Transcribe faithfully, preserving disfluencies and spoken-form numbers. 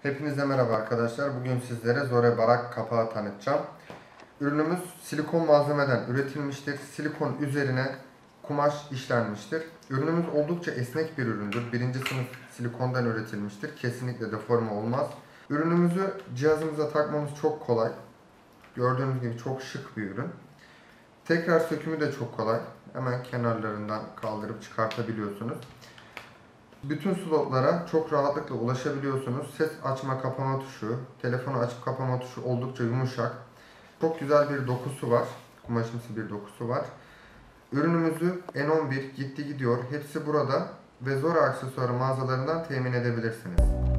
Hepinize merhaba arkadaşlar. Bugün sizlere Zore Barak kapağı tanıtacağım. Ürünümüz silikon malzemeden üretilmiştir. Silikon üzerine kumaş işlenmiştir. Ürünümüz oldukça esnek bir üründür. Birinci sınıf silikondan üretilmiştir. Kesinlikle deforme olmaz. Ürünümüzü cihazımıza takmamız çok kolay. Gördüğünüz gibi çok şık bir ürün. Tekrar sökümü de çok kolay. Hemen kenarlarından kaldırıp çıkartabiliyorsunuz. Bütün slotlara çok rahatlıkla ulaşabiliyorsunuz. Ses açma kapama tuşu, telefonu açıp kapama tuşu oldukça yumuşak. Çok güzel bir dokusu var. Kumaşımsı bir dokusu var. Ürünümüzü N on bir gitti gidiyor. Hepsi burada ve Zora aksesuarı mağazalarından temin edebilirsiniz.